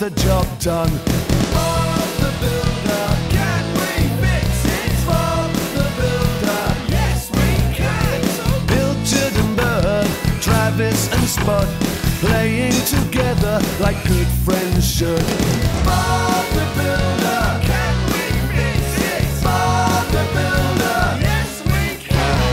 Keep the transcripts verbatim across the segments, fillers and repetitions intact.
the job done. Bob the Builder, can we fix it? Bob the Builder, yes we can. Bilted and Bird, Travis and Spud, playing together like good friends should. Bob the Builder, can we fix it? Bob the Builder, yes we can.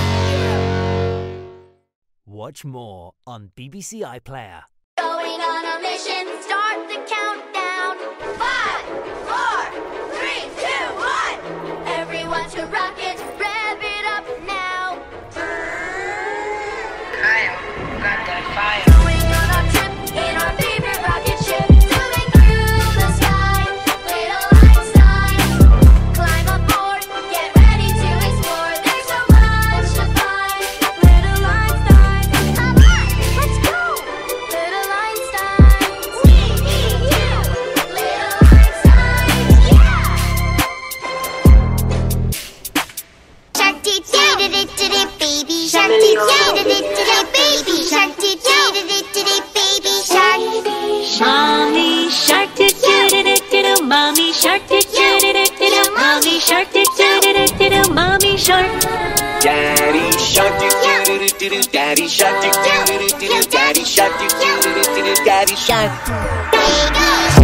Watch more on B B C iPlayer. Going on a mission, start the countdown. Five, four, three, two, one. Everyone to rocket, rev it up now. Kyle, got that fire. Going on a trip in our favorite rocket ship, zooming through the sky. Little Einstein, climb aboard, get ready to explore. There's so much to find. Little Einstein, come on, let's go. Little Einstein, me, me, you. Little Einstein, yeah. Shark dee dee dee dee dee baby shark dee dee dee dee dee baby shark dee dee dee dee dee baby shark. Mommy shark doo doo doo doo doo doo. Mommy shark doo doo doo doo doo doo. Mommy shark doo doo doo doo doo doo. Mommy shark. Daddy shark doo doo doo doo doo. Daddy shark doo doo doo doo doo. Daddy shark doo doo doo doo doo. Daddy shark. There you go.